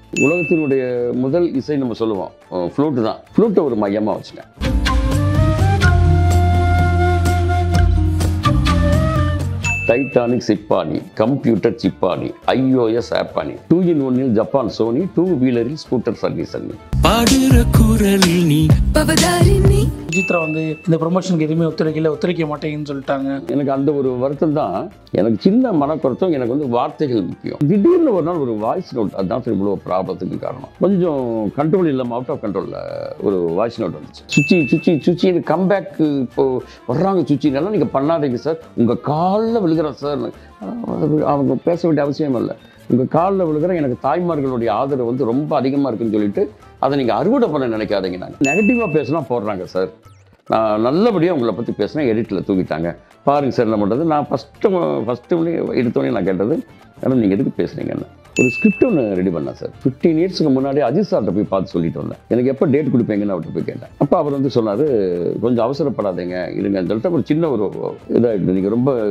உலகத்தினுடைய முதல் இசை நம்ம சொல்லுவோம் ஃப்ளூட் தான். ஃப்ளூட்டை ஒரு மையமாக வச்சுட்டேன். டைட்டானிக் சிப்பானி, கம்ப்யூட்டர் சிப்பானி, iOS ஆப்பானி, 2-in-1 ஜப்பான் சோனி, 2-வீலரில் ஸ்கூட்டர் சர்வீஸ் அண்ணி. பாடுற குரலில் நீ பவதாரிணி. சுஜித்ரா வந்து இந்த ப்ரொமோஷனுக்கு எதுவுமே ஒத்துழைக்க மாட்டேங்கன்னு சொல்லிட்டாங்க. எனக்கு அந்த ஒரு வருத்தம் தான். எனக்கு சின்ன மனக்குறத்தம். எனக்கு வந்து வார்த்தைகள் முக்கியம். திடீர்னு ஒரு நாள் ஒரு வாய்ஸ் நோட், அதுதான் சார் இவ்வளோ ப்ராப்ளத்துக்கு காரணம். கொஞ்சம் கண்ட்ரோல் இல்லாமல் அவுட் ஆஃப் கண்ட்ரோலில் ஒரு வாய்ஸ் நோட் வந்துச்சு. சுச்சி கம்பேக் இப்போ வர்றாங்க சுச்சினால நீங்கள் பண்ணாதீங்க சார், உங்கள் காலில் விழுகிறேன் சார். அவங்க பேச வேண்டிய அவசியம் இல்லை. உங்கள் காலில் விழுகிற எனக்கு தாய்மார்களுடைய ஆதரவு வந்து ரொம்ப அதிகமாக இருக்குன்னு சொல்லிட்டு அதை நீங்கள் அறுவடை பண்ண நினைக்காதீங்க. நாங்கள் நெகட்டிவாக பேசினா போடுறாங்க சார். நான் நல்லபடியாக உங்களை பற்றி பேசினேன், எடிட்டில் தூக்கிட்டாங்க. பாருங்கள் சார் என்ன பண்ணுறது. நான் ஃபஸ்ட்டு எடுத்தோடனே நான் கேட்டது, ஆனால் நீங்கள் எதுக்கு பேசுனீங்கன்னு. ஒரு ஸ்கிரிப்ட் ஒன்று ரெடி பண்ணேன் சார். 15 இயர்ஸ்க்கு முன்னாடி அஜித் சார்கிட்ட போய் பார்த்து சொல்லிட்டு வந்தேன். எனக்கு எப்போ டேட் கொடுப்பீங்கன்னு அவர்கிட்ட போய் கேட்டேன். அப்போ அவர் வந்து சொன்னார், கொஞ்சம் அவசரப்படாதீங்க இருங்கன்னு சொல்லிட்டு ஒரு சின்ன ஒரு இதாகிட்டு, நீங்கள்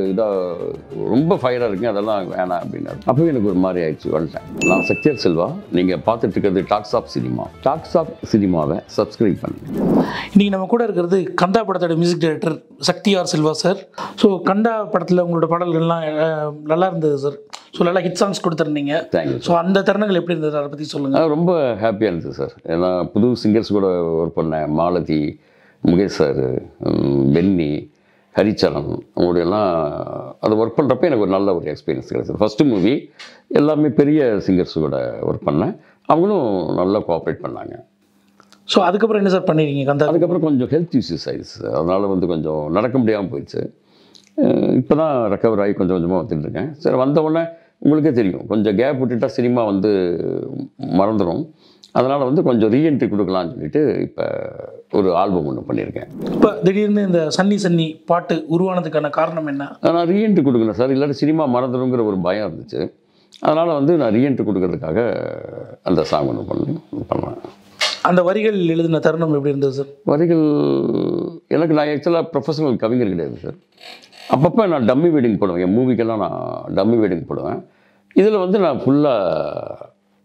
ரொம்ப ஃபயராக இருக்கீங்க, அதெல்லாம் வேணாம் அப்படின்னாரு. அப்போவே எனக்கு ஒரு மாதிரி ஆயிடுச்சு, வந்துட்டேன். நான் சக்திவேல் செல்வா. நீங்கள் பார்த்துட்டு இருக்கிறது talks of cinema. Talks of சினிமாவை சப்ஸ்கிரைப் பண்ணுங்க. இன்றைக்கி நம்ம கூட இருக்கிறது கந்தா படத்தோட music director Sakthivel Selva sir. So Kandha படத்தில் உங்களோட பாடல்கள்லாம் நல்லா இருந்தது சார். ஸோ நல்லா ஹிட் சாங்ஸ் கொடுத்துருந்தீங்க. தேங்க்யூ. ஸோ அந்த தருணங்கள் எப்படி இருந்தது, அதை பற்றி சொல்லுங்கள். ரொம்ப ஹாப்பியாக இருந்தது சார். ஏன்னா புது சிங்கர்ஸ் கூட ஒர்க் பண்ணேன். மாலதி, முகேஷ் சார், பென்னி, ஹரிச்சரன், அவங்களுடையெல்லாம் அதை ஒர்க் பண்ணுறப்ப எனக்கு ஒரு நல்ல ஒரு எக்ஸ்பீரியன்ஸ் கிடைச்சது. ஃபஸ்ட்டு மூவி எல்லாமே பெரிய சிங்கர்ஸ் கூட ஒர்க் பண்ணேன். அவங்களும் நல்லா கோஆப்ரேட் பண்ணாங்க. ஸோ அதுக்கப்புறம் என்ன சார் பண்ணிருக்கீங்க கந்தா? அதுக்கப்புறம் கொஞ்சம் ஹெல்த் இஷ்யூஸ் ஆயிடுச்சு. அதனால் வந்து கொஞ்சம் நடக்க முடியாமல் போயிடுச்சு. இப்போ தான் ரெக்கவர் ஆகி கொஞ்சம் கொஞ்சமாக வந்துட்டுருக்கேன். சரி, வந்தவுடனே உங்களுக்கே தெரியும், கொஞ்சம் கேப் விட்டுட்டால் சினிமா வந்து மறந்துடும். அதனால் வந்து கொஞ்சம் ரீஎன்ட்ரி கொடுக்கலான்னு சொல்லிட்டு இப்போ ஒரு ஆல்பம் ஒன்று பண்ணியிருக்கேன். இப்போ திடீர்னு இந்த சன்னி பாட்டு உருவானதுக்கான காரணம் என்ன? நான் ரீஎன்ட்ரி கொடுக்கணும் சார், இல்லாட்டி சினிமா மறந்துடுங்கிற ஒரு பயம் இருந்துச்சு. அதனால் வந்து நான் ரீஎன்ட்ரி கொடுக்கறதுக்காக அந்த சாங் ஒன்று பண்ணேன். அந்த வரிகள் எழுதின தருணம் எப்படி இருந்தது சார்? வரிகள் நான் ஆக்சுவலாக ப்ரொஃபஷனல் கவிஞர் கிடையாது சார். அப்பப்போ நான் டம்மி வெட்டிங் போடுவேன். என் மூவிக்கெல்லாம் நான் டம்மி வெட்டிங் போடுவேன். இதில் வந்து நான் ஃபுல்லாக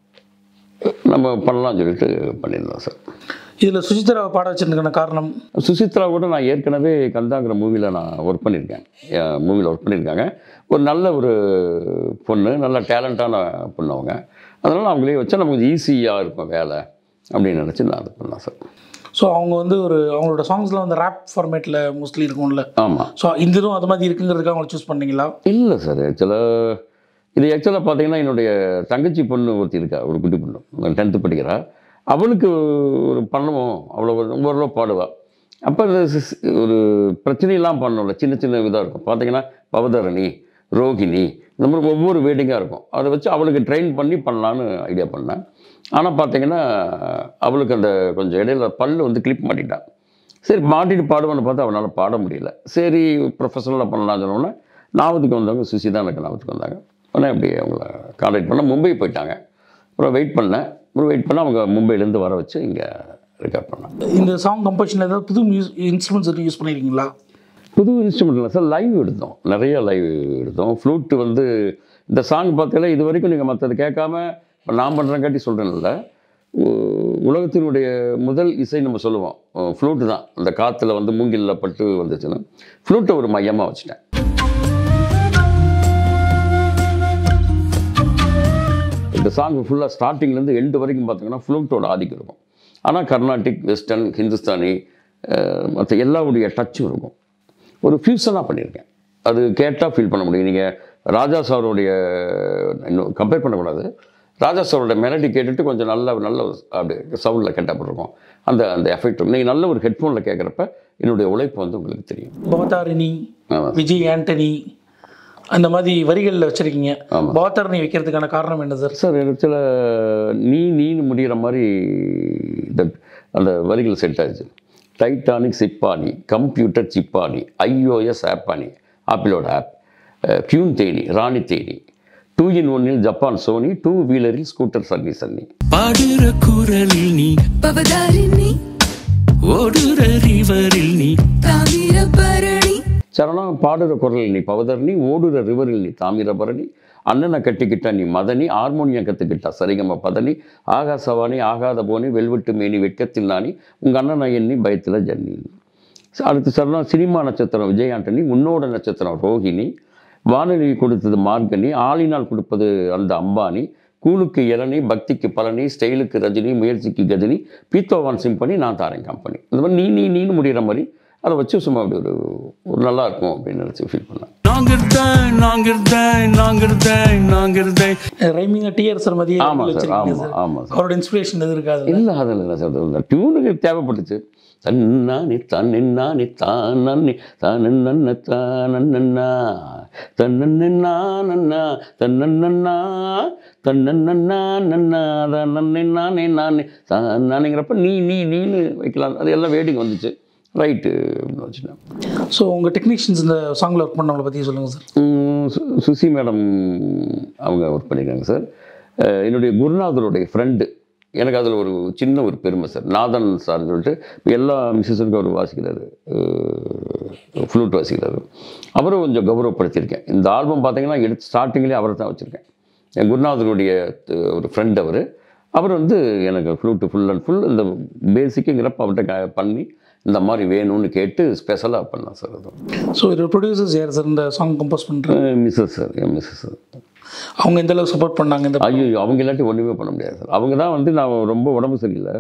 நம்ம பண்ணலாம்னு சொல்லிட்டு பண்ணியிருந்தேன் சார். இதில் சுசித்ராவை பாட வச்சிருந்ததுக்கான காரணம்? சுசித்ரா கூட நான் ஏற்கனவே கந்தாங்கிற மூவியில் நான் ஒர்க் பண்ணியிருக்கேன். மூவியில் ஒர்க் பண்ணியிருக்காங்க. ஒரு நல்ல ஒரு பொண்ணு, நல்ல டேலண்டான பொண்ணு அவங்க. அதனால் அவங்களே வச்சா நமக்கு ஈஸியாக இருக்கும் வேலை அப்படின்னு நினச்சி நான் அது பண்ணேன் சார். ஸோ அவங்க வந்து அவங்களோட சாங்ஸ்லாம் வந்து ரேப் ஃபார்மேட்டில் மோஸ்ட்லி இருக்கும்ல? ஆமாம். ஸோ இதுவும் அது மாதிரி இருக்குங்கிறதுக்காக அவங்க சூஸ் பண்ணிங்களா? இல்லை சார், ஆக்சுவலாக பார்த்தீங்கன்னா என்னுடைய தங்கச்சி பொண்ணு ஒருத்தி இருக்கா, ஒரு குட்டி பொண்ணு 10th படிக்கிறா. அவளுக்கு ஒரு பண்ணுவோம், அவ்வளோ ஓரளவு பாடுவாள். அப்போ ஒரு பிரச்சனையெல்லாம் பண்ணோம்ல, சின்ன சின்ன இதாக இருக்கும். பார்த்தீங்கன்னா பவதாரணி, ரோகிணி, இந்த மாதிரி ஒவ்வொரு வேடிங்காக இருக்கும். அதை வச்சு அவளுக்கு ட்ரெயின் பண்ணி பண்ணலான்னு ஐடியா பண்ணேன். ஆனால் பார்த்தீங்கன்னா அவளுக்கு அந்த கொஞ்சம் இடையில பல்லு வந்து கிளிப் மாட்டிட்டான். சரி, மாட்டிட்டு பாடுவான்னு பார்த்தா அவனால் பாட முடியல. சரி, ப்ரொஃபஷனலாக பண்ணலாம்னு சொன்னோன்னே ஞாபகத்துக்கு வந்தவங்க சுசி தான் எனக்கு ஞாபகத்துக்கு வந்தாங்க. உடனே அப்படி அவங்கள கான்டாக்ட் பண்ண மும்பை போயிட்டாங்க. அப்புறம் வெயிட் பண்ண அவங்க மும்பையிலேருந்து வர வச்சு இங்கே ரெக்கார்ட் பண்ணாங்க. இந்த சாங் கம்போசிஷனில் ஏதாவது புது இன்ஸ்ட்ருமெண்ட்ஸ் யூஸ் பண்ணியிருக்கீங்களா? புது இன்ஸ்ட்ருமெண்ட் இல்லை சார், லைவ் எடுத்தோம், நிறைய லைவ் எடுத்தோம். ஃப்ளூட்டு வந்து இந்த சாங் பார்த்தீங்கன்னா இது வரைக்கும் நீங்கள் மற்றது கேட்காம இப்போ நான் பண்ணுறங்காட்டி சொல்கிறேன்ல, உலகத்தினுடைய முதல் இசை நம்ம சொல்லுவோம் ஃப்ளூட்டு தான். அந்த காற்றுல வந்து மூங்கிலில் பட்டு வந்துச்சுன்னா ஃப்ளூட்டை ஒரு மையமாக வச்சுட்டேன். இந்த சாங் ஃபுல்லாக ஸ்டார்டிங்லேருந்து எண்டு வரைக்கும் பார்த்தீங்கன்னா ஃப்ளூட்டோட ஆதிக்கம் இருக்கும். ஆனால் கர்நாடிக், வெஸ்டர்ன், ஹிந்துஸ்தானி மற்ற எல்லாருடைய டச்சும் இருக்கும். ஒரு ஃபியூஷனாக பண்ணியிருக்கேன். அது கேட்டால் ஃபீல் பண்ண முடியும். நீங்கள் ராஜா சாரோடைய இன்னும் கம்பேர் பண்ணக்கூடாது. ராஜா சாரோட மெலடி கேட்டுட்டு கொஞ்சம் நல்ல அப்படி சவுண்டில் கேட்டப்பட்டிருக்கும். அந்த எஃபெக்ட் நீங்கள் நல்ல ஒரு ஹெட்ஃபோனில் கேட்குறப்ப என்னுடைய உழைப்பு வந்து உங்களுக்கு தெரியும். பவதாரிணி, விஜய் ஆண்டனி அந்த மாதிரி வரிகளில் வச்சுருக்கீங்க. பவதாரிணி வைக்கிறதுக்கான காரணம் என்ன சார்? சார் எனக்கு சில நீன்னு முடிகிற மாதிரி அந்த வரிகள் செட் ஆயிடுச்சு. டைட்டானிக் சிப்பானி, கம்ப்யூட்டர் சிப்பானி, iOS ஆப்பானி, ஆப்பிளோட ஆப், பியூன் தேனி, ராணி தேனி, 2-in-1 ஜப்பான் சோனி, 2-வீலரில் ஸ்கூட்டர் சர்வீஸ் அண்ணி. பாடுற குரலில் நீ பவதாரிணி, ஓடுற ரிவரில் நீ தாமிரபரணி. சரணம். பாடுற குரலில் நீ பவதாரிணி, ஓடுற ரிவரில் நீ தாமிரபரணி, அண்ணனை கட்டிக்கிட்டா நீ மதனி, ஹார்மோனியம் கற்றுக்கிட்டா சரிகம பதனி, ஆகாசவாணி ஆகாத போனி வெல்வெட்டு மேனி வெட்கத்தில் நானி, உங்கள் அண்ணனை எண்ணி பயத்தில் ஜன்னி. அடுத்து சொல்லலாம் சினிமா நட்சத்திரம் விஜய் ஆண்டனி, உன்னோட நட்சத்திரம் ரோஹிணி, வானொலி கொடுத்தது மார்கனி, ஆளினால் கொடுப்பது அந்த அம்பானி, கூலுக்கு இளநி, பக்திக்கு பழனி, ஸ்டைலுக்கு ரஜினி, முயற்சிக்கு கஜினி, பீத்தோவான் சிம்பனி, நான் தாரேன் கம்பெனி. இந்த மாதிரி நீன்னு முடிகிற மாதிரி அதை வச்சு சும்மா அப்படி ஒரு நல்லா இருக்கும் அப்படின்னு நினச்சி ஃபீல் பண்ணேன். ரைமிங்காக டிஆர் சார் மதியம். ஆமாம் சார், ஆமாம் சார். அவரோட இன்ஸ்பிரேஷன் எது இருக்காது? இல்லை, அதில் இல்லை சார். இந்த டியூனுக்கு தேவைப்பட்டுச்சு. தன்னானி தன்னானி தானி தானன்ன தானன்னா தன்னன்னா நன்னா தன்னன்னா தன்னன்னா நன்னா தன்னே நானே நானே நானேங்கிறப்ப நீன்னு வைக்கலாம். அது எல்லாம் வேடிக்கை வந்துச்சு. ரைட்டு அப்படின்னு வச்சுட்டேன். ஸோ உங்கள் டெக்னீஷியன்ஸ் இந்த சாங்கில் ஒர்க் பண்ணவங்களை பற்றி சொல்லுங்கள் சார். சுசி மேடம் அவங்க ஒர்க் பண்ணியிருக்காங்க சார். என்னுடைய குருநாதருடைய ஃப்ரெண்டு. எனக்கு அதில் ஒரு சின்ன ஒரு பெருமை சார். நாதன் சார்னு சொல்லிட்டு எல்லா மியூசிஷனுக்கும் அவர் வாசிக்கிறாரு, ஃப்ளூட் வாசிக்கிறாரு. அவரும் கொஞ்சம் கௌரவப்படுத்தியிருக்கேன். இந்த ஆல்பம் பார்த்தீங்கன்னா எடுத்து ஸ்டார்டிங்லேயே அவரை தான் வச்சுருக்கேன். என் குருநாதருடைய ஒரு ஃப்ரெண்ட் அவர் வந்து எனக்கு ஃப்ளூட்டு ஃபுல் அண்ட் ஃபுல் இந்த பேசிக்குங்கிறப்ப அவர்கிட்ட பண்ணி இந்த மாதிரி வேணும்னு கேட்டு ஸ்பெஷலாக பண்ணலாம் சார். அது ஸோ இது ப்ரொடியூசர்ஸ் யார் சார் இந்த சாங் கம்போஸ் பண்ணுறேன்? மிஸ்ஸஸ் சார், என் மிஸ்ஸஸ் சார். அவங்க எந்த அளவுக்கு சப்போர்ட் பண்ணாங்க? இந்த ஐயோ, அவங்க இல்லாட்டி ஒன்றுமே பண்ண முடியாது சார். அவங்க தான் வந்து நான் ரொம்ப உடம்பு சரியில்லை,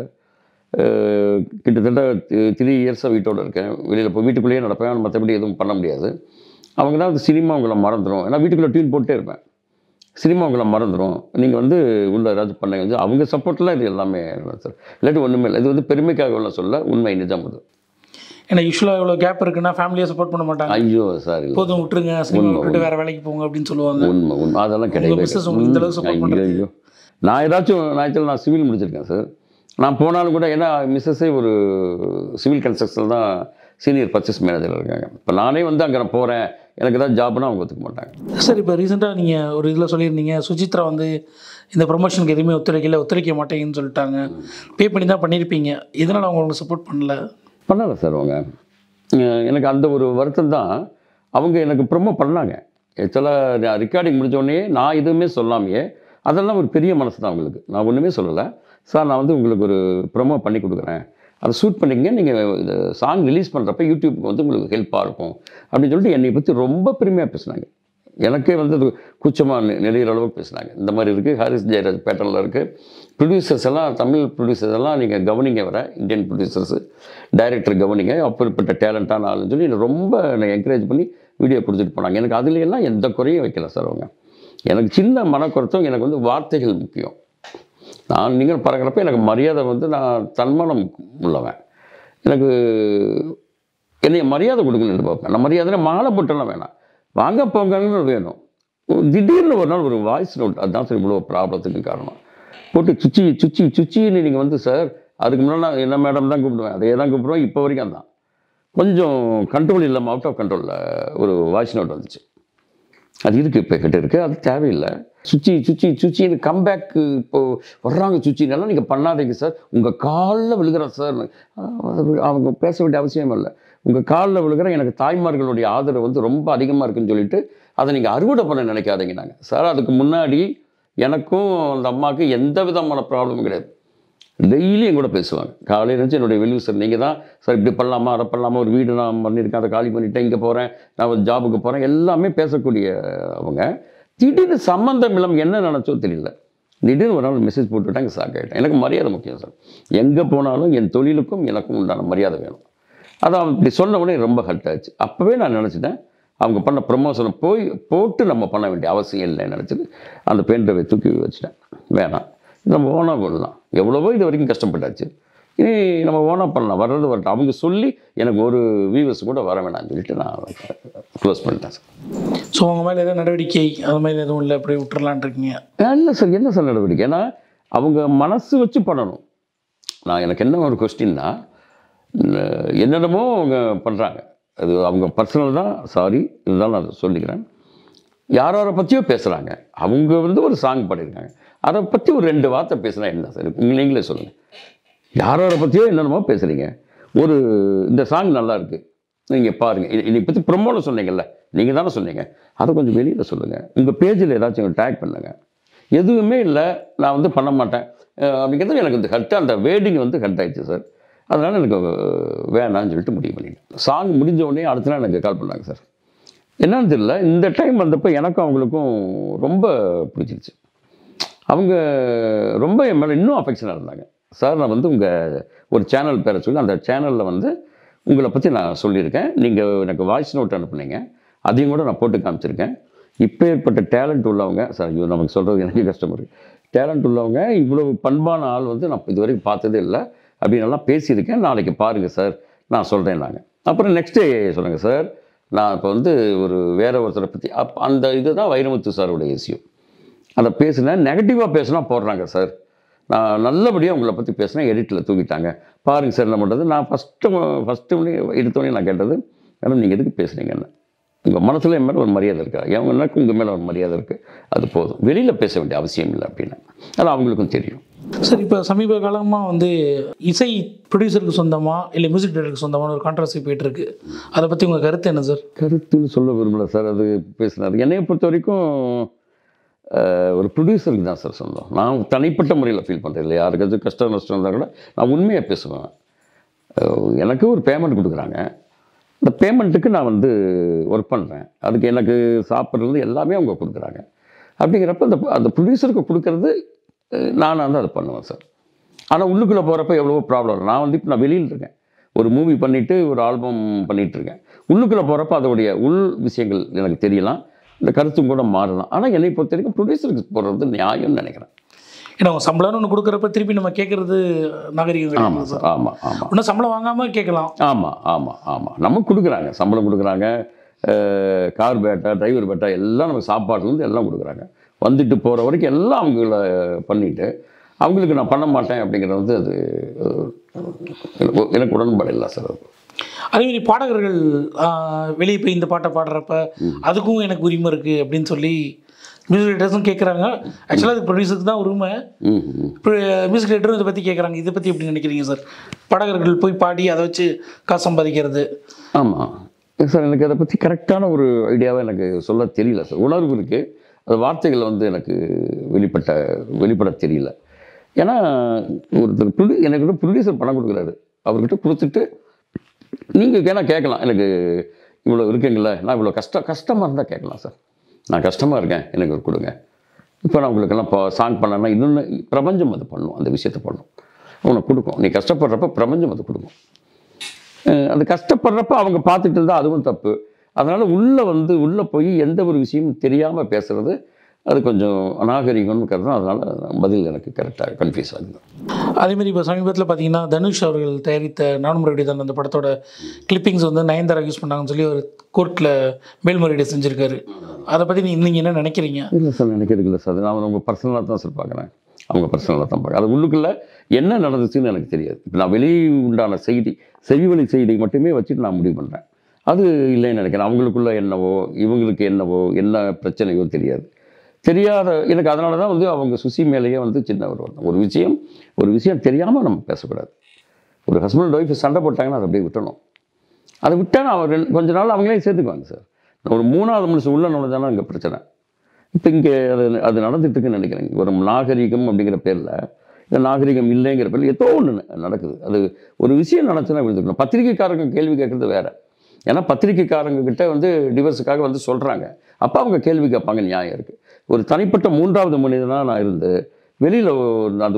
கிட்டத்தட்ட 3 இயர்ஸாக வீட்டோடு இருக்கேன். வெளியில் போய் வீட்டுக்குள்ளேயே நடப்பேன், மற்றபடி எதுவும் பண்ண முடியாது. அவங்க தான் வந்து சினிமா உங்களை மறந்துடும். ஏன்னா வீட்டுக்குள்ளே டியூன் போட்டே இருப்பேன். சினிமா உங்களை மறந்துடும், நீங்கள் வந்து உள்ள ஏதாச்சும் பண்ண வந்து அவங்க சப்போர்ட்லாம் இது எல்லாமே சார். இல்லாட்டி ஒன்றுமே இல்லை. இது வந்து பெருமைக்காக உள்ள சொல்ல, உண்மை நிஜம் அது. ஏன்னா யூஸ்வலாக இவ்வளோ கேப் இருக்குன்னா ஃபேமிலியாக சப்போர்ட் பண்ண மாட்டாங்க. ஐயோ சார், போதும் விட்டுருங்க, சினிமா விட்டுட்டு வேறு வேலைக்கு போங்க அப்படின்னு சொல்லுவாங்க. உண்மை அதெல்லாம் கிடையாது. ஐயோ, நான் ஏதாச்சும் நான் சிவில் முடிச்சிருக்கேன் சார். நான் போனாலும் கூட, ஏன்னா மிஸ்ஸஸே ஒரு சிவில் கன்ஸ்ட்ரக்ஷன் தான் சீனியர் பர்ச்சேஸ் மேனேஜர் இருக்காங்க. இப்போ நானே வந்து அங்கே நான் போகிறேன், எனக்கு ஏதாவது ஜாப்னா அவங்க ஒத்துக்க மாட்டாங்க சார். இப்போ ரீசெண்டாக நீங்கள் ஒரு இதில் சொல்லியிருந்தீங்க, சுசித்ரா வந்து இந்த ப்ரொமோஷனுக்கு எதுவுமே ஒத்துழைக்க மாட்டேங்கன்னு சொல்லிட்டாங்க. பே பண்ணி தான் பண்ணியிருப்பீங்க, இதனால் அவங்க உங்களுக்கு சப்போர்ட் பண்ணலை சார். அவங்க எனக்கு அந்த ஒரு வருத்தம் தான். அவங்க எனக்கு ப்ரொமோ பண்ணாங்க. ஆக்சுவலாக ரெக்கார்டிங் முடித்தோடனே நான் எதுவுமே சொல்லாமையே, அதெல்லாம் ஒரு பெரிய மனசு தான் அவங்களுக்கு. நான் ஒன்றுமே சொல்லலை. சார், நான் வந்து உங்களுக்கு ஒரு ப்ரொமோ பண்ணி கொடுக்குறேன், அதை ஷூட் பண்ணிங்க, நீங்கள் இந்த சாங் ரிலீஸ் பண்ணுறப்ப யூடியூப்புக்கு வந்து உங்களுக்கு ஹெல்ப்பாக இருக்கும் அப்படின்னு சொல்லிட்டு என்னை பற்றி ரொம்ப பெருமையாக பேசினாங்க. எனக்கே வந்து அது கூச்சமாக நிறைய அளவுக்கு பேசினாங்க. இந்த மாதிரி இருக்குது, ஹாரிஸ் ஜெயராஜ் பேட்டர்னில் இருக்குது. ப்ரொடியூசர்ஸ் எல்லாம், தமிழ் ப்ரொடியூசர்ஸ் எல்லாம் நீங்கள் கவனிங்க, வர இந்தியன் ப்ரொடியூசர்ஸு டைரக்டர் கவனிங்க, அப்படிப்பட்ட டேலண்டான ஆளுன்னு சொல்லி ரொம்ப என்னை என்கரேஜ் பண்ணி வீடியோ கொடுத்துட்டு போனாங்க. எனக்கு அதுலையெல்லாம் எந்த குறையும் வைக்கல சார் அவங்க. எனக்கு சின்ன மனக்குறத்தும், எனக்கு வந்து வார்த்தைகள் முக்கியம். நான் நீங்கள் பறக்கிறப்ப எனக்கு மரியாதை வந்து, நான் தன்மானம் உள்ளவன். எனக்கு என்னை மரியாதை கொடுக்கணும்னு பார்ப்பேன். நான் மரியாதை மாலை போட்டெல்லாம் வேணாம், வாங்க போங்கன்னு வேணும். திடீர்னு ஒரு நாள் ஒரு வாய்ஸ் நோட், அதுதான் சார் இவ்வளோ ப்ராப்ளத்துக்கு காரணம். போட்டு சுச்சின்னு நீங்கள் வந்து சார், அதுக்கு முன்னாடி நான் என்ன மேடம் தான் கூப்பிடுவேன், அதே தான் கூப்பிடுவேன், இப்போ வரைக்கும் தான். கொஞ்சம் கண்ட்ரோல் இல்லாமல் அவுட் ஆஃப் கண்ட்ரோலில் ஒரு வாய்ஸ் நோட் வந்துச்சு. அது இருக்குது, இப்போ கிட்ட இருக்குது, அது தேவையில்லை. சுச்சின்னு கம்பேக்கு இப்போது வர்றாங்க. சுச்சின்னெல்லாம் நீங்கள் பண்ணாதீங்க சார், உங்கள் காலில் விழுகிறேன் சார். அவங்க பேச வேண்டிய அவசியம் இல்லை. உங்கள் காலில் விழுகிற எனக்கு தாய்மார்களுடைய ஆதரவு வந்து ரொம்ப அதிகமாக இருக்குன்னு சொல்லிட்டு அதை நீங்கள் அறுவடை பண்ண நினைக்காதீங்க. நாங்கள் சார், அதுக்கு முன்னாடி எனக்கும் அந்த அம்மாவுக்கு எந்த விதமான ப்ராப்ளமும் கிடையாது. டெய்லி என் கூட பேசுவாங்க. காலையில் இருந்துச்சு என்னுடைய வெளியூ சார், நீங்கள் தான் சார் இப்படி பண்ணலாமா, அதை பண்ணலாமா, ஒரு வீடு நான் பண்ணியிருக்கேன், அதை காலி பண்ணிவிட்டேன், இங்கே போகிறேன், நான் ஒரு ஜாபுக்கு போகிறேன், எல்லாமே பேசக்கூடிய அவங்க. திடீர்னு சம்மந்தம் இல்லாமல் என்ன நினச்சோ தெரியல, திடீர்னு ஒரு நாள் மெசேஜ் போட்டுவிட்டாங்க. சாக் ஆகிட்டேன். எனக்கு மரியாதை முக்கியம் சார். எங்கே போனாலும் என் தொழிலுக்கும் எனக்கும் உண்டான மரியாதை வேணும். அதான் இப்படி சொன்ன உடனே ரொம்ப ஹர்ட் ஆச்சு. அப்போவே நான் நினச்சிட்டேன், அவங்க பண்ண ப்ரமோஷனை போட்டு நம்ம பண்ண வேண்டிய அவசியம் இல்லைன்னு நினச்சிட்டு அந்த பெயிண்டரை தூக்கி வச்சுட்டேன். வேணாம், நம்ம ஓனாக பண்ணலாம். எவ்வளவோ இது வரைக்கும் கஷ்டப்பட்டாச்சு, இனி நம்ம ஓனாக பண்ணலாம், வர்றது வரட்டும். அவங்க சொல்லி எனக்கு ஒரு வியூவர்ஸ் கூட வர வேணாம்னு சொல்லிட்டு நான் க்ளோஸ் பண்ணிட்டேன் சார். ஸோ அவங்க மேலே எதாவது நடவடிக்கை அது மாதிரி எதுவும் இல்லை, அப்படி விட்டுறலான் இருக்கீங்க? இல்லை சார், என்ன சார் நடவடிக்கை? ஏன்னா அவங்க மனசு வச்சு பண்ணணும். நான் எனக்கு என்ன ஒரு கொஸ்டின்னா, என்னென்னமோ அவங்க பண்ணுறாங்க, அது அவங்க பர்சனல் தான், சாரி, இருந்தாலும் நான் அதை சொல்லிக்கிறேன். யாரை பற்றியோ பேசுகிறாங்க. அவங்க வந்து ஒரு சாங் பாடியிருக்காங்க, அதை பற்றி ஒரு 2 வார்த்தை பேசுனா என்ன சார்? நீங்களே சொல்லுங்கள். யாரை பற்றியோ என்னென்னமோ பேசுகிறீங்க. இந்த சாங் நல்லா இருக்குது, நீங்கள் பாருங்கள். இதை பற்றி ப்ரொமோவில் சொன்னீங்கல்ல, நீங்கள் தானே சொன்னீங்க, அதை கொஞ்சம் வெளியில் சொல்லுங்கள், உங்கள் பேஜில் ஏதாச்சும் டேக் பண்ணுங்கள். எதுவுமே இல்லை, நான் வந்து பண்ண மாட்டேன் அப்படிங்கிறது எனக்கு வந்து ஹர்ட், அந்த வேர்டிங் வந்து ஹர்ட் ஆயிடுச்சு சார். அதனால் எனக்கு வேணான்னு சொல்லிட்டு முடிவு பண்ணிட்டேன். சாங் முடிஞ்ச உடனே அடுத்த நாள் எனக்கு கால் பண்ணாங்க சார். என்னன்னு தெரியல, இந்த டைம் வந்தப்போ எனக்கும் அவங்களுக்கும் ரொம்ப பிடிச்சிருச்சு. அவங்க ரொம்ப என் மேலே இன்னும் அஃபெக்ஷனாக இருந்தாங்க. சார், நான் வந்து உங்கள் ஒரு சேனல் பேரை சொல்லி அந்த சேனலில் வந்து உங்களை பற்றி நான் சொல்லியிருக்கேன், நீங்கள் எனக்கு வாய்ஸ் நோட் அனுப்புனீங்க, அதையும் கூட நான் போட்டு காமிச்சிருக்கேன். இப்போ ஏற்பட்ட டேலண்ட் உள்ளவங்க சார், ஐயோ நமக்கு சொல்கிறது எனக்கு கஷ்டம் இருக்குது, டேலண்ட் உள்ளவங்க, இவ்வளோ பண்பான ஆள் வந்து நான் இது வரைக்கும் பார்த்ததே இல்லை அப்படின்னெல்லாம் பேசியிருக்கேன், நாளைக்கு பாருங்கள் சார் நான் சொல்கிறேன். நாங்கள் அப்புறம் நெக்ஸ்ட் டே சொல்லுங்கள் சார், நான் இப்போ வந்து ஒரு வேற ஒருத்தரை பற்றி அந்த இதுதான் வைரமுத்து சாருடைய இஷ்யூ. அதை பேசுனேன், நெகட்டிவாக பேசுனா போடுறாங்க சார், நான் நல்லபடியாக உங்களை பற்றி பேசினேன், எடிட்டில் தூக்கிட்டாங்க, பாருங்கள் சார் என்ன பண்ணுறது. நான் ஃபஸ்ட்டு எடுத்தோடனே நான் கேட்டது, மேடம் நீங்கள் எதுக்கு பேசுனீங்கன்னு, உங்கள் மனசில் என் மேலே ஒரு மரியாதை இருக்கா, எனக்கு உங்கள் மேலே ஒரு மரியாதை இருக்குது, அது போதும், வெளியில் பேச வேண்டிய அவசியம் இல்லை அப்படின்னு. அது அவங்களுக்கும் தெரியும். சார், இப்போ சமீப காலமாக வந்து இசை ப்ரொடியூசருக்கு சொந்தமா இல்லை மியூசிக் டைரக்டருக்கு சொந்தமான ஒரு கான்ட்ரவர்சி போயிட்டுருக்கு, அதை பற்றி உங்கள் கருத்து என்ன சார்? கருத்துன்னு சொல்ல விரும்பல சார், அது பேசினார். என்னையை பொறுத்த வரைக்கும் ஒரு ப்ரொடியூசருக்கு தான் சார் சொந்தம். நான் தனிப்பட்ட முறையில் ஃபீல் பண்ணுறேன் இல்லை, யாருக்காச்சும் கஷ்டம் நஷ்டம் இருந்தால் கூட நான் உண்மையாக பேசுவேன். எனக்கு ஒரு பேமெண்ட் கொடுக்குறாங்க, இந்த பேமெண்ட்டுக்கு நான் வந்து ஒர்க் பண்ணுறேன், அதுக்கு எனக்கு சாப்பிட்றது எல்லாமே அவங்க கொடுக்குறாங்க. அப்படிங்கிறப்ப அந்த ப்ரொடியூசருக்கு கொடுக்கறது நான் வந்து அதை பண்ணுவேன் சார். ஆனால் உள்ளுக்குள்ளே போகிறப்ப எவ்வளவோ ப்ராப்ளம். நான் வந்து இப்போ நான் வெளியில் இருக்கேன், ஒரு மூவி பண்ணிவிட்டு ஒரு ஆல்பம் பண்ணிகிட்ருக்கேன். உள்ளுக்குள்ளே போகிறப்ப அதோடைய உள் விஷயங்கள் எனக்கு தெரியலாம், இந்த கருத்தும் கூட மாறலாம். ஆனால் என்னை பொறுத்த வரைக்கும் ப்ரொடியூசருக்கு போடுறது நியாயம்னு நினைக்கிறேன். ஏன்னா அவங்க சம்பளம்னு ஒன்று கொடுக்குறப்ப திருப்பி நம்ம கேட்குறது நாகரிகம். ஆமாம் சார், ஆமாம் ஆமாம். இன்னும் சம்பளம் வாங்காமல் கேட்கலாம். ஆமாம் ஆமாம் ஆமாம். நமக்கு கொடுக்குறாங்க, சம்பளம் கொடுக்குறாங்க, கார் பேட்டா, டிரைவர் பேட்டா எல்லாம் நமக்கு சாப்பாடுலேருந்து எல்லாம் கொடுக்குறாங்க. வந்துட்டு போகிற வரைக்கும் எல்லாம் அவங்கள பண்ணிவிட்டு அவங்களுக்கு நான் பண்ண மாட்டேன் அப்படிங்கிறது வந்து அது எனக்கு உடன்பாடு இல்லை சார். அது அதேமாதிரி பாடகர்கள் வெளியே போய் இந்த பாட்டை பாடுறப்ப அதுக்கும் எனக்கு உரிமை இருக்குது அப்படின்னு சொல்லி மியூசிக் டைரக்டர்ஸும் கேட்குறாங்க. ஆக்சுவலாக அது ப்ரொடியூசருக்கு தான் உரிமை. மியூசிக் டைரக்டரும் இதை பற்றி கேட்குறாங்க. இதை பற்றி எப்படி நினைக்கிறீங்க சார்? பாடகர்கள் போய் பாடி அதை வச்சு காசு சம்பாதிக்கிறது. ஆமாம் சார், எனக்கு அதை பற்றி கரெக்டான ஒரு ஐடியாவை எனக்கு சொல்ல தெரியல சார். உணர்வு இருக்குது, அது வார்த்தைகள் வந்து எனக்கு வெளிப்பட தெரியல. ஏன்னா ஒருத்தர் எனக்கு ப்ரொடியூசர் பணம் கொடுக்குறாரு, அவர்கிட்ட கொடுத்துட்டு நீங்கள் வேணால் கேட்கலாம், எனக்கு இவ்வளோ இருக்குங்களே, நான் இவ்வளோ கஷ்டமாக இருந்தால் கேட்கலாம் சார், நான் கஷ்டமாக இருக்கேன் எனக்கு ஒரு கொடுங்க. இப்போ நான் உங்களுக்கெல்லாம் இப்போ சாங் பண்ணேன்னா இன்னொன்று பிரபஞ்சம் அது பண்ணும், அந்த விஷயத்தை பண்ணும், உனக்கு கொடுக்கும். நீ கஷ்டப்படுறப்ப பிரபஞ்சம் அது கொடுக்கும். அது கஷ்டப்படுறப்ப அவங்க பார்த்துட்டு இருந்தால் அதுவும் தப்பு. அதனால் உள்ளே போய் எந்த ஒரு விஷயமும் தெரியாமல் பேசுகிறது அது கொஞ்சம் அநாகரிகம்னு கருதும். அதனால் பதில் எனக்கு கரெக்டாக கன்ஃபியூஸ் ஆகுது. அதேமாதிரி இப்போ சமீபத்தில் பார்த்தீங்கன்னா தனுஷ் அவர்கள் தயாரித்த நானும் ரெடி தான் அந்த படத்தோட கிளிப்பிங்ஸ் வந்து நயன்தாரா யூஸ் பண்ணாங்கன்னு சொல்லி ஒரு கோர்ட்டில் மேல்முறையீடு செஞ்சுருக்காரு. அதை பற்றி நீங்கள் என்ன நினைக்கிறீங்க? இல்லை சார், நினைக்கிறது இல்லை சார். நான் அவங்க பர்சனலாக தான் சார் பார்க்குறேன், அவங்க பர்சனலாக தான் பார்க்குறேன். அது உள்ளுக்குள்ளே என்ன நடந்துச்சுன்னு எனக்கு தெரியாது. இப்போ நான் வெளியே உண்டான செவிவழி செய்தி மட்டுமே வச்சுட்டு நான் முடிவு பண்ணுறேன். அது இல்லைன்னு நினைக்கிறேன். அவங்களுக்குள்ள என்னவோ இவங்களுக்கு என்னவோ என்ன பிரச்சனையோ தெரியாத எனக்கு. அதனால தான் வந்து அவங்க சுசி மேலேயே வந்து சின்ன ஒரு விஷயம் தெரியாமல் நம்ம பேசக்கூடாது. ஒரு ஹஸ்பண்ட் ஒய்ஃப் சண்டை போட்டாங்கன்னா அதை அப்படியே விட்டணும். அதை விட்டால் அவர் கொஞ்ச நாள் அவங்களே சேர்த்துக்குவாங்க சார். ஒரு 3வது மனுஷன் உள்ள நுழைஞ்சாலும் அங்கே பிரச்சனை. இப்போ இங்கே அது நடந்துட்டுருக்குன்னு நினைக்கிறேன். ஒரு நாகரிகம் அப்படிங்கிற பேரில், இந்த நாகரிகம் இல்லைங்கிற பேரில் ஏதோ ஒன்று நடக்குது. அது ஒரு விஷயம் நடந்துச்சுன்னா விழுந்துக்கணும். பத்திரிகைக்காரங்க கேள்வி கேட்குறது வேறு. ஏன்னா பத்திரிகைக்காரங்க கிட்ட வந்து டிவர்ஸுக்காக வந்து சொல்கிறாங்க, அப்போ அவங்க கேள்வி கேட்பாங்க, நியாயம் இருக்குது. ஒரு தனிப்பட்ட 3வது மனிதனாக நான் இருந்து வெளியில் அந்த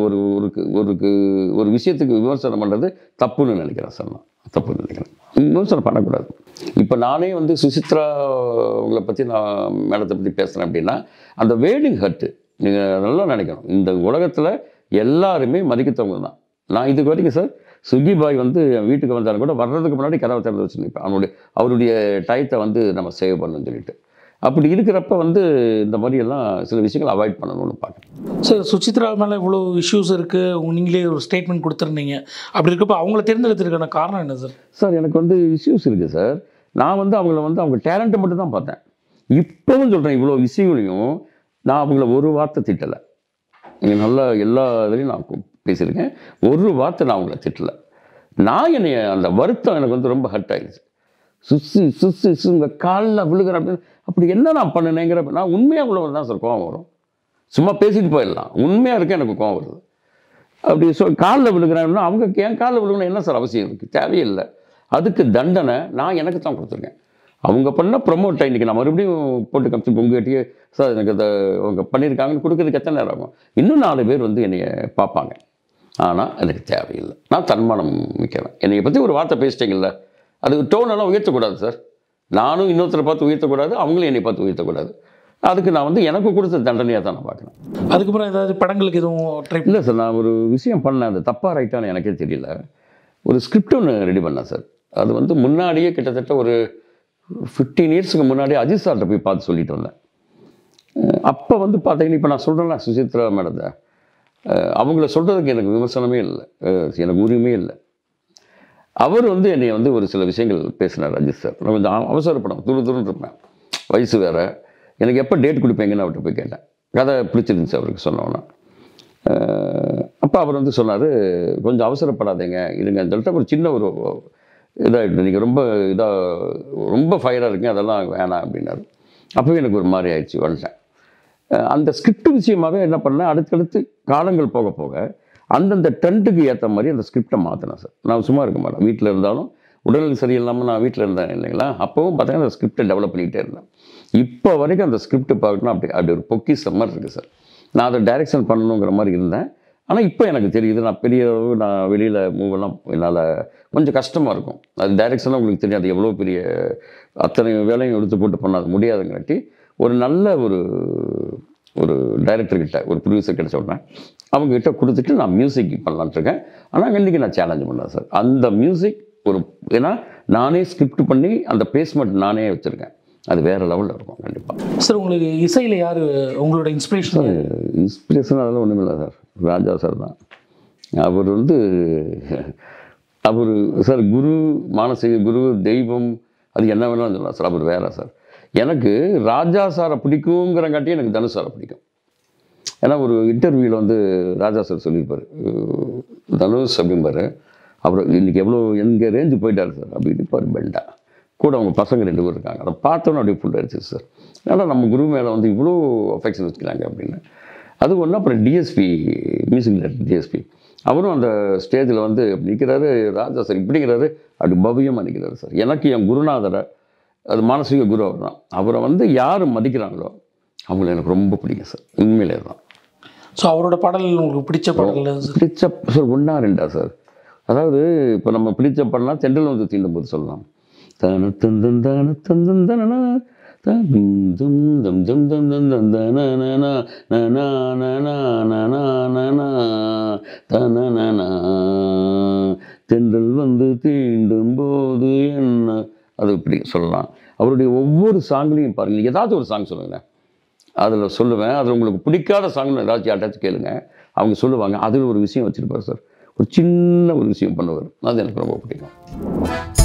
ஒரு விஷயத்துக்கு விமர்சனம் பண்ணுறது தப்புன்னு நினைக்கிறேன் சார். நான் தப்புன்னு நினைக்கிறேன், விமர்சனம் பண்ணக்கூடாது. இப்போ நானே வந்து சுசித்ரா அவங்கள பற்றி நான் மேடத்தை பற்றி பேசுகிறேன் அப்படின்னா அந்த வேர்டிங் ஹர்ட்டு நீங்கள் நல்லா நினைக்கணும். இந்த உலகத்தில் எல்லாருமே மதிக்கத்தவங்க தான். நான் இதுக்கு வரைக்கும் சார் ஸ்விக்கி பாய் வந்து என் வீட்டுக்கு வந்தாலும் கூட வர்றதுக்கு முன்னாடி கதவை திறந்து வச்சு நிற்பேன், அவருடைய டயத்தை வந்து நம்ம சேவ் பண்ணணும்னு சொல்லிட்டு. அப்படி இருக்கிறப்ப வந்து இந்த மாதிரியெல்லாம் சில விஷயங்கள் அவாய்ட் பண்ணணும்னு பார்க்குறேன் சார். சுசித்ரா மேலே இவ்வளோ இஷ்யூஸ் இருக்குது, நீங்களே ஒரு ஸ்டேட்மெண்ட் கொடுத்துருந்தீங்க. அப்படி இருக்கப்போ அவங்கள தேர்ந்தெடுத்துருக்கான காரணம் என்ன சார்? சார், எனக்கு வந்து இஷ்யூஸ் இருக்குது சார். நான் வந்து அவங்க டேலண்ட்டை மட்டும் தான் பார்த்தேன். இப்போவும் சொல்கிறேன், இவ்வளோ விஷயங்களையும் நான் அவங்கள ஒரு வார்த்தை திட்டலை. நீங்கள் நல்லா எல்லா இதுலேயும் நான் பேசியிருக்கேன், ஒரு வார்த்தை நான் அவங்கள திட்டலை. நான் அந்த வருத்தம் எனக்கு வந்து ரொம்ப ஹர்ட் ஆகிடுச்சு. உங்கள் காலில் விழுகிற அப்படின்னு அப்படி என்ன நான் பண்ணினேங்கிற நான் உண்மையாக உள்ளவர் தான் சார் கோவம் வரும். சும்மா பேசிட்டு போயிடலாம், உண்மையாக இருக்க எனக்கு கோவம் வருது. அப்படி காலில் விழுகிறாங்கன்னா அவங்க என் காலில் விழுகணும் என்ன சார் அவசியம் இருக்குது? தேவையில்லை. அதுக்கு தண்டனை நான் எனக்கு தான் கொடுத்துருக்கேன். அவங்க பண்ண ப்ரொமோட்டை இன்றைக்கி நான் மறுபடியும் போட்டு காமிச்சு உங்ககிட்டயே சார் எனக்கு அதை அவங்க பண்ணியிருக்காங்கன்னு கொடுக்குறதுக்கு எத்தனை நேரம் ஆகும்? இன்னும் 4 பேர் வந்து என்னைய பார்ப்பாங்க. ஆனால் எனக்கு தேவையில்லை. நான் தன்மானம் மிக்கவன். என்னைய பற்றி ஒரு வார்த்தை பேசிட்டீங்கல்ல, அதுக்கு டோனெல்லாம் உயர்த்தக்கூடாது சார். நானும் இன்னொருத்தரை பார்த்து உயர்த்தக்கூடாது, அவங்களும் என்னை பார்த்து உயர்த்தக்கூடாது. அதுக்கு நான் வந்து எனக்கு கொடுத்த தண்டனையாக தான் நான் பார்க்குறேன். அதுக்கப்புறம் ஏதாவது படங்களுக்கு எதுவும் ட்ரை? இல்லை சார், நான் ஒரு விஷயம் பண்ணேன், அது தப்பாக ரைட்டான்னு எனக்கே தெரியல. ஒரு ஸ்கிரிப்ட் ஒன்று ரெடி பண்ணேன் சார். அது வந்து முன்னாடியே கிட்டத்தட்ட ஒரு 15 இயர்ஸுக்கு முன்னாடியே அஜித் சார்கிட்ட போய் பார்த்து சொல்லிட்டு வந்தேன். அப்போ வந்து பார்த்தீங்கன்னா இப்போ நான் சொல்கிறேன்னா சுசித்ரா மேடத்தை அவங்கள சொல்கிறதுக்கு எனக்கு விமர்சனமே இல்லை, எனக்கு உரிமையே இல்லை. அவர் வந்து என்னை வந்து ஒரு சில விஷயங்கள் பேசினார் அஜித் சார். நான் கொஞ்சம் அவசரப்படும், துருன்னு இருப்பேன், வயசு வேறு. எனக்கு எப்போ டேட் கொடுப்பீங்கன்னு அவர்கிட்ட போய் கேட்டேன். கதை பிடிச்சிருந்துச்சு அவருக்கு சொன்னோன்னா. அப்போ அவர் வந்து சொன்னார், கொஞ்சம் அவசரப்படாதீங்க இருங்க சொல்லிட்டு ஒரு சின்ன ஒரு இதாகிட்டு, நீங்கள் ரொம்ப ஃபயராக இருக்கீங்க, அதெல்லாம் வேணாம் அப்படின்னாரு. அப்போவே எனக்கு ஒரு மாதிரி ஆயிடுச்சு, வந்துட்டேன். அந்த ஸ்கிரிப்ட் விஷயமாகவே என்ன பண்ணேன், அடுத்தடுத்து காலங்கள் போக போக அந்தந்த ட்ரெண்டுக்கு ஏற்ற மாதிரி அந்த ஸ்கிரிப்டை மாற்றினேன் சார். நான் சும்மா இருக்க மாட்டேன், வீட்டில் இருந்தாலும் உடல்நிலை சரியில்லாமல் நான் வீட்டில் இருந்தேன் இல்லைங்களா, அப்போவும் பார்த்தீங்கன்னா அந்த ஸ்கிரிப்டை டெவலப் பண்ணிக்கிட்டே இருந்தேன். இப்போ வரைக்கும் அந்த ஸ்கிரிப்ட் பார்க்கணும் அப்படி ஒரு பொக்கிஷம் மாதிரி இருக்குது சார். நான் அதை டைரெக்ஷன் பண்ணணுங்கிற மாதிரி இருந்தேன். ஆனால் இப்போ எனக்கு தெரியுது, நான் பெரிய அளவு நான் வெளியில் மூவெல்லாம் என்னால் கொஞ்சம் கஷ்டமாக இருக்கும். அது டைரெக்ஷனாக உங்களுக்கு தெரியாது, எவ்வளோ பெரிய அத்தனை வேலையும் எடுத்து போட்டு பண்ணாது முடியாதுங்காட்டி ஒரு நல்ல ஒரு டைரக்டர்கிட்ட ஒரு ப்ரொடியூசர் கிட்ட சொல்கிறேன், அவங்ககிட்ட கொடுத்துட்டு நான் மியூசிக் பண்ணலான்ட்டு இருக்கேன். ஆனால் இன்றைக்கி நான் சேலஞ்ச் பண்ணேன் சார். அந்த மியூசிக் ஏன்னா நானே ஸ்கிரிப்ட் பண்ணி அந்த பிளேஸ்மெண்ட் நானே வச்சுருக்கேன், அது வேறு லெவலில் இருக்கும் கண்டிப்பாக. சார் உங்களுக்கு இசையில் யார் உங்களோட இன்ஸ்பிரேஷன்? இன்ஸ்பிரேஷன் அதெல்லாம் ஒன்றும் இல்லை சார், ராஜா சார் தான். அவர் வந்து சார் குரு, மானசீக குரு, தெய்வம், அது என்ன வேணாலும் சொல்லலாம் சார். அவர் வேற சார். எனக்கு ராஜா சாரை பிடிக்குங்கிறங்காட்டி எனக்கு தனுஷ் சாரை பிடிக்கும். ஏன்னா ஒரு இன்டர்வியூவில் வந்து ராஜா சார் சொல்லியிருப்பார், தனுஷ் அப்படிம்பார், அப்புறம் இன்றைக்கி எவ்வளோ எங்கே ரேஞ்சு போயிட்டார் சார் அப்படின்னு இருப்பார். பெல்டா கூட அவங்க பசங்க 2 பேர் இருக்காங்க. அதை பார்த்தோன்னே அப்படியே ஃபுல் ஆயிடுச்சு சார். ஏன்னா நம்ம குரு மேலே வந்து இவ்வளோ அஃபெக்ஷன் வச்சுக்கிறாங்க அப்படின்னு. அது ஒன்று. அப்புறம் டிஎஸ்பி, மியூசிக் டைரக்டர் டிஎஸ்பி, அவரும் அந்த ஸ்டேஜில் வந்து நிற்கிறாரு, ராஜா சார் இப்படிங்கிறாரு, அப்படி பவ்யமாக நிற்கிறாரு சார். எனக்கு என் குருநாதரை, அது மானசீக குரு அவர் தான், அவரை வந்து யார் மதிக்கிறாங்களோ அவங்கள எனக்கு ரொம்ப பிடிக்கும் சார், உண்மையிலே தான். ஸோ அவரோட பாடல் உங்களுக்கு பிடிச்ச பாடல்? பிடிச்ச சார் 1 or 2 சார். அதாவது இப்போ நம்ம பிடிச்ச பாடலாம் தென்றல் வந்து தீண்டும் போது சொல்லலாம், தன தந்தன் தான தந்தன் தனனா தம் தம் தம் தம் தம் தம் தம் தனனா நனா நனா நனா நனா தனனா தென்றல் வந்து தீண்டும் போது என்ன, அது இப்படி சொல்லலாம். அவருடைய ஒவ்வொரு சாங்லையும் பாருங்கள், ஏதாவது ஒரு சாங் சொல்லுங்களேன், அதில் சொல்லுவேன். அதில் உங்களுக்கு பிடிக்காத சாங்னு ஏதாச்சும் யார்ட்டாச்சும் கேளுங்க, அவங்க சொல்லுவாங்க. அதில் ஒரு விஷயம் வச்சுருப்பார் சார், ஒரு சின்ன ஒரு விஷயம் பண்ணுவார், அது எனக்கு ரொம்ப பிடிக்கும்.